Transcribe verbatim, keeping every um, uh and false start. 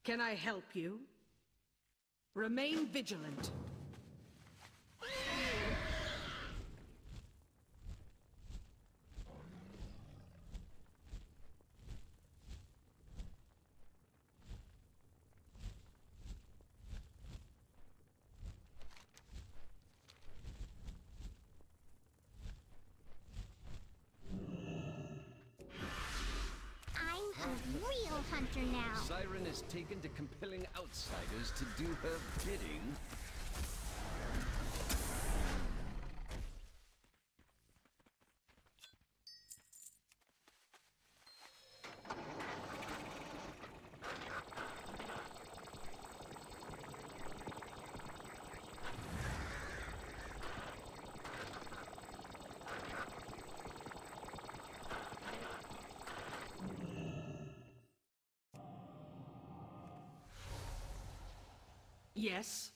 Can I help you? Remain vigilant. I'm a real hunter now. Siren is taken to compelling outsiders to do her bidding. Yes?